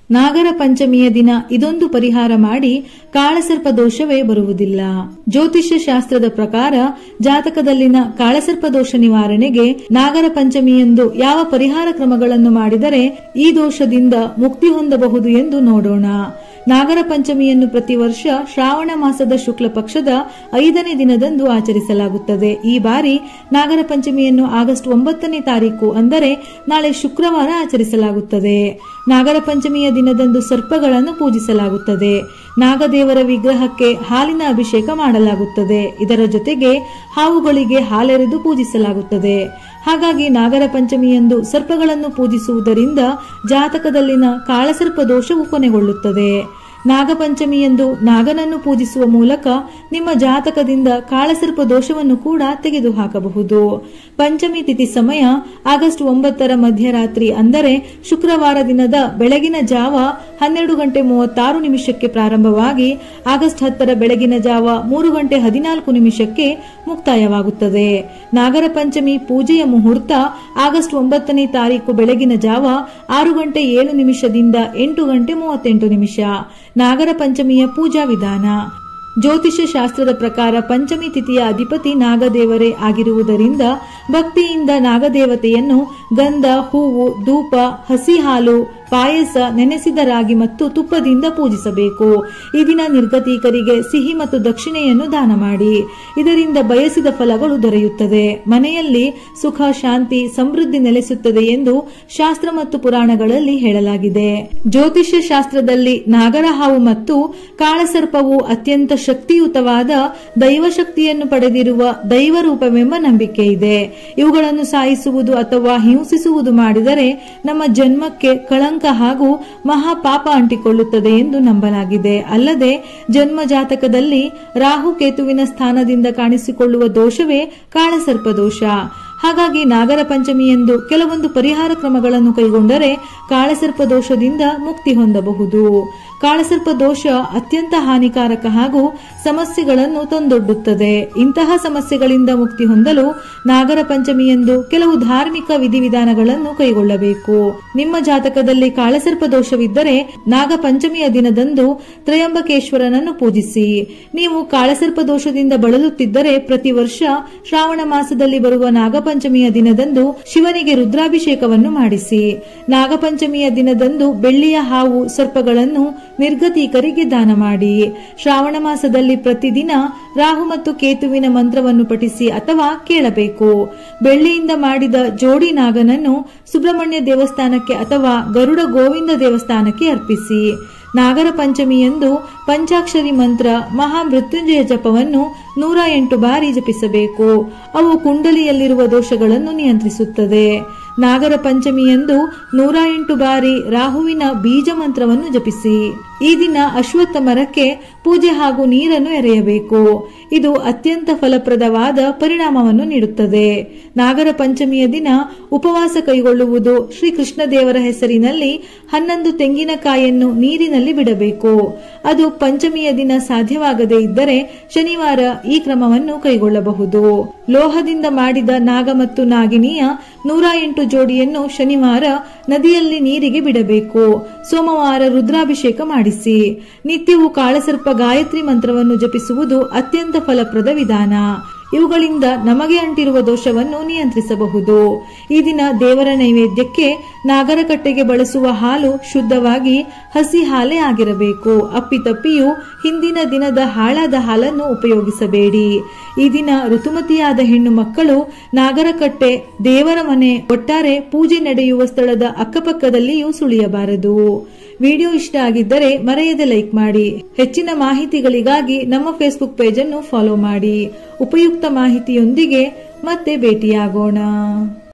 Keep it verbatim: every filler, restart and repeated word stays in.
ನಾಗರ ಪಂಚಮಿಯ ದಿನ ಇದೊಂದು ಪರಿಹಾರ ಮಾಡಿ ಕಾಳಸರ್ಪ ದೋಷವೇ ಬರುವುದಿಲ್ಲ. ಜ್ಯೋತಿಷ್ಯ ಶಾಸ್ತ್ರದ ಪ್ರಕಾರ ಜಾತಕದಲ್ಲಿನ ಕಾಳಸರ್ಪ ದೋಷ ನಿವಾರಣೆಗೆ ನಾಗರ ಪಂಚಮಿಯಂದು ಯಾವ ಪರಿಹಾರ ಕ್ರಮಗಳನ್ನು ಮಾಡಿದರೆ ಈ ದೋಷದಿಂದ ಮುಕ್ತಿ ಹೊಂದಬಹುದು ಎಂದು ನೋಡೋಣ. ನಾಗರ ಪಂಚಮಿಯನ್ನು ಪ್ರತಿ ವರ್ಷ ಶ್ರಾವಣ ಮಾಸದ ಶುಕ್ಲ ಪಕ್ಷದ ಐದನೇ ದಿನದಂದು ಆಚರಿಸಲಾಗುತ್ತದೆ. ಈ ಬಾರಿ ನಾಗರ ಪಂಚಮಿಯನ್ನು ಆಗಸ್ಟ್ ಒಂಬತ್ತನೇ ತಾರೀಕು ಅಂದರೆ ನಾಳೆ ಶುಕ್ರವಾರ ಆಚರಿಸಲಾಗುತ್ತದೆ. ನಾಗರ ಪಂಚಮಿಯ ದಿನದಂದು ಸರ್ಪಗಳನ್ನು ಪೂಜಿಸಲಾಗುತ್ತದೆ. ನಾಗದೇವರ ವಿಗ್ರಹಕ್ಕೆ ಹಾಲಿನ ಅಭಿಷೇಕ ಮಾಡಲಾಗುತ್ತದೆ. ಇದರ ಜೊತೆಗೆ ಹಾವುಗಳಿಗೆ ಹಾಲೆರೆದು ಪೂಜಿಸಲಾಗುತ್ತದೆ. ಹಾಗಾಗಿ ನಾಗರ ಪಂಚಮಿಯಂದು ಸರ್ಪಗಳನ್ನು ಪೂಜಿಸುವುದರಿಂದ ಜಾತಕದಲ್ಲಿನ ಕಾಳಸರ್ಪ ದೋಷವು ಕೊನೆಗೊಳ್ಳುತ್ತದೆ. ನಾಗಪಂಚಮಿಯಂದು ನಾಗನನ್ನು ಪೂಜಿಸುವ ಮೂಲಕ ನಿಮ್ಮ ಜಾತಕದಿಂದ ಕಾಳಸರ್ಪ ದೋಷವನ್ನು ಕೂಡ ತೆಗೆದುಹಾಕಬಹುದು. ಪಂಚಮಿ ತಿಥಿ ಸಮಯ ಆಗಸ್ಟ್ ಒಂಬತ್ತರ ಮಧ್ಯರಾತ್ರಿ ಅಂದರೆ ಶುಕ್ರವಾರ ದಿನದ ಬೆಳಗಿನ ಜಾವ ಹನ್ನೆರಡು ಗಂಟೆ ಮೂವತ್ತಾರು ನಿಮಿಷಕ್ಕೆ ಪ್ರಾರಂಭವಾಗಿ ಆಗಸ್ಟ್ ಹತ್ತರ ಬೆಳಗಿನ ಜಾವ ಮೂರು ಗಂಟೆ ಹದಿನಾಲ್ಕು ನಿಮಿಷಕ್ಕೆ ಮುಕ್ತಾಯವಾಗುತ್ತದೆ. ನಾಗರ ಪಂಚಮಿ ಪೂಜೆಯ ಮುಹೂರ್ತ ಆಗಸ್ಟ್ ಒಂಬತ್ತನೇ ತಾರೀಕು ಬೆಳಗಿನ ಜಾವ ಆರು ಗಂಟೆ ಏಳು ನಿಮಿಷದಿಂದ ಎಂಟು ಗಂಟೆ ಮೂವತ್ತೆಂಟು ನಿಮಿಷ. ನಾಗರ ಪಂಚಮಿಯ ಪೂಜಾ ವಿಧಾನ. ಜ್ಯೋತಿಷ್ಯ ಶಾಸ್ತ್ರದ ಪ್ರಕಾರ ಪಂಚಮಿ ತಿಥಿಯ ಅಧಿಪತಿ ನಾಗದೇವರೇ ಆಗಿರುವುದರಿಂದ ಭಕ್ತಿಯಿಂದ ನಾಗದೇವತೆಯನ್ನು ಗಂಧ, ಹೂವು, ಧೂಪ, ಹಸಿ ಹಾಲು, ಪಾಯಸ, ನೆನೆಸಿದ ರಾಗಿ ಮತ್ತು ತುಪ್ಪದಿಂದ ಪೂಜಿಸಬೇಕು. ಈ ದಿನ ನಿರ್ಗತಿಕರಿಗೆ ಸಿಹಿ ಮತ್ತು ದಕ್ಷಿಣೆಯನ್ನು ದಾನ ಮಾಡಿ. ಇದರಿಂದ ಬಯಸಿದ ಫಲಗಳು ದೊರೆಯುತ್ತದೆ. ಮನೆಯಲ್ಲಿ ಸುಖ, ಶಾಂತಿ, ಸಮೃದ್ಧಿ ನೆಲೆಸುತ್ತದೆ ಎಂದು ಶಾಸ್ತ್ರ ಮತ್ತು ಪುರಾಣಗಳಲ್ಲಿ ಹೇಳಲಾಗಿದೆ. ಜ್ಯೋತಿಷ್ಯ ಶಾಸ್ತ್ರದಲ್ಲಿ ನಾಗರ ಹಾವು ಮತ್ತು ಕಾಳಸರ್ಪವು ಅತ್ಯಂತ ಶಕ್ತಿಯುತವಾದ ದೈವಶಕ್ತಿಯನ್ನು ಪಡೆದಿರುವ ದೈವ ರೂಪವೆಂಬ ನಂಬಿಕೆ ಇದೆ. ಇವುಗಳನ್ನು ಸಾಯಿಸುವುದು ಅಥವಾ ಹಿಂಸಿಸುವುದು ಮಾಡಿದರೆ ನಮ್ಮ ಜನ್ಮಕ್ಕೆ ಕಳಂಕ ಹಾಗೂ ಮಹಾಪಾಪ ಅಂಟಿಕೊಳ್ಳುತ್ತದೆ ಎಂದು ನಂಬಲಾಗಿದೆ. ಅಲ್ಲದೆ ಜನ್ಮ ಜಾತಕದಲ್ಲಿ ರಾಹು ಕೇತುವಿನ ಸ್ಥಾನದಿಂದ ಕಾಣಿಸಿಕೊಳ್ಳುವ ದೋಷವೇ ಕಾಳಸರ್ಪ ದೋಷ. ಹಾಗಾಗಿ ನಾಗರ ಪಂಚಮಿಯಂದು ಕೆಲವೊಂದು ಪರಿಹಾರ ಕ್ರಮಗಳನ್ನು ಕೈಗೊಂಡರೆ ಕಾಳಸರ್ಪ ದೋಷದಿಂದ ಮುಕ್ತಿ ಹೊಂದಬಹುದು. ಕಾಳಸರ್ಪ ದೋಷ ಅತ್ಯಂತ ಹಾನಿಕಾರಕ ಹಾಗೂ ಸಮಸ್ಯೆಗಳನ್ನು ತಂದೊಡ್ಡುತ್ತದೆ. ಇಂತಹ ಸಮಸ್ಯೆಗಳಿಂದ ಮುಕ್ತಿ ಹೊಂದಲು ನಾಗರ ಪಂಚಮಿಯಂದು ಕೆಲವು ಧಾರ್ಮಿಕ ವಿಧಿವಿಧಾನಗಳನ್ನು ಕೈಗೊಳ್ಳಬೇಕು. ನಿಮ್ಮ ಜಾತಕದಲ್ಲಿ ಕಾಳಸರ್ಪ ದೋಷವಿದ್ದರೆ ನಾಗ ಪಂಚಮಿಯ ದಿನದಂದು ತ್ರಯಂಬಕೇಶ್ವರನನ್ನು ಪೂಜಿಸಿ. ನೀವು ಕಾಳಸರ್ಪ ದೋಷದಿಂದ ಬಳಲುತ್ತಿದ್ದರೆ ಪ್ರತಿ ವರ್ಷ ಶ್ರಾವಣ ಮಾಸದಲ್ಲಿ ಬರುವ ನಾಗಪಂಚಮಿಯ ದಿನದಂದು ಶಿವನಿಗೆ ರುದ್ರಾಭಿಷೇಕವನ್ನು ಮಾಡಿಸಿ. ನಾಗಪಂಚಮಿಯ ದಿನದಂದು ಬೆಳ್ಳಿಯ ಹಾವು, ಸರ್ಪಗಳನ್ನು ನಿರ್ಗತಿಕರಿಗೆ ದಾನ ಮಾಡಿ. ಶ್ರಾವಣ ಮಾಸದಲ್ಲಿ ಪ್ರತಿದಿನ ರಾಹು ಮತ್ತು ಕೇತುವಿನ ಮಂತ್ರವನ್ನು ಪಠಿಸಿ ಅಥವಾ ಕೇಳಬೇಕು. ಬೆಳ್ಳಿಯಿಂದ ಮಾಡಿದ ಜೋಡಿ ನಾಗನನ್ನು ಸುಬ್ರಹ್ಮಣ್ಯ ದೇವಸ್ಥಾನಕ್ಕೆ ಅಥವಾ ಗರುಡ ಗೋವಿಂದ ದೇವಸ್ಥಾನಕ್ಕೆ ಅರ್ಪಿಸಿ. ನಾಗರ ಪಂಚಮಿಯಂದು ಪಂಚಾಕ್ಷರಿ ಮಂತ್ರ ಮಹಾಮೃತ್ಯುಂಜಯ ಜಪವನ್ನು ನೂರ ಎಂಟು ಬಾರಿ ಜಪಿಸಬೇಕು. ಅವು ಕುಂಡಲಿಯಲ್ಲಿರುವ ದೋಷಗಳನ್ನು ನಿಯಂತ್ರಿಸುತ್ತದೆ. ನಾಗರ ಪಂಚಮಿಯಂದು ನೂರ ಎಂಟು ಬಾರಿ ರಾಹುವಿನ ಬೀಜ ಮಂತ್ರವನ್ನು ಜಪಿಸಿ. ಈ ದಿನ ಅಶ್ವತ್ಥ ಮರಕ್ಕೆ ಪೂಜೆ ಹಾಗೂ ನೀರನ್ನು ಎರೆಯಬೇಕು. ಇದು ಅತ್ಯಂತ ಫಲಪ್ರದವಾದ ಪರಿಣಾಮವನ್ನು ನೀಡುತ್ತದೆ. ನಾಗರ ಪಂಚಮಿಯ ದಿನ ಉಪವಾಸ ಕೈಗೊಳ್ಳುವುದು. ಶ್ರೀಕೃಷ್ಣ ದೇವರ ಹೆಸರಿನಲ್ಲಿ ಹನ್ನೊಂದು ತೆಂಗಿನಕಾಯಿಯನ್ನು ನೀರಿನಲ್ಲಿ ಬಿಡಬೇಕು. ಅದು ಪಂಚಮಿಯ ದಿನ ಸಾಧ್ಯವಾಗದೇ ಇದ್ದರೆ ಶನಿವಾರ ಈ ಕ್ರಮವನ್ನು ಕೈಗೊಳ್ಳಬಹುದು. ಲೋಹದಿಂದ ಮಾಡಿದ ನಾಗ ಮತ್ತು ನಾಗಿನಿಯ ನೂರ ಎಂಟು ಜೋಡಿಯನ್ನು ಶನಿವಾರ ನದಿಯಲ್ಲಿ ನೀರಿಗೆ ಬಿಡಬೇಕು. ಸೋಮವಾರ ರುದ್ರಾಭಿಷೇಕ ಮಾಡಿಸಿ. ನಿತ್ಯವೂ ಕಾಳಸರ್ಪ ಗಾಯತ್ರಿ ಮಂತ್ರವನ್ನು ಜಪಿಸುವುದು ಅತ್ಯಂತ ಫಲಪ್ರದ ವಿಧಾನ. ಇವುಗಳಿಂದ ನಮಗೆ ಅಂಟಿರುವ ದೋಷವನ್ನು ನಿಯಂತ್ರಿಸಬಹುದು. ಈ ದಿನ ದೇವರ ನೈವೇದ್ಯಕ್ಕೆ ನಾಗರಕಟ್ಟೆಗೆ ಬಳಸುವ ಹಾಲು ಶುದ್ಧವಾಗಿ ಹಸಿ ಹಾಲೇ ಆಗಿರಬೇಕು. ಅಪ್ಪಿತಪ್ಪಿಯೂ ಹಿಂದಿನ ದಿನದ ಹಾಳಾದ ಹಾಲನ್ನು ಉಪಯೋಗಿಸಬೇಡಿ. ಈ ದಿನ ಋತುಮತಿಯಾದ ಹೆಣ್ಣು ಮಕ್ಕಳು ನಾಗರಕಟ್ಟೆ, ದೇವರ ಮನೆ, ಒಟ್ಟಾರೆ ಪೂಜೆ ನಡೆಯುವ ಸ್ಥಳದ ಅಕ್ಕಪಕ್ಕದಲ್ಲಿಯೂ ಸುಳಿಯಬಾರದು. ವಿಡಿಯೋ ಇಷ್ಟ ಆಗಿದ್ದರೆ ಮರೆಯದೆ ಲೈಕ್ ಮಾಡಿ. ಹೆಚ್ಚಿನ ಮಾಹಿತಿಗಳಿಗಾಗಿ ನಮ್ಮ ಫೇಸ್ಬುಕ್ ಪೇಜ್ ಅನ್ನು ಫಾಲೋ ಮಾಡಿ. ಉಪಯುಕ್ತ ಮಾಹಿತಿಯೊಂದಿಗೆ ಮತ್ತೆ ಭೇಟಿಯಾಗೋಣ.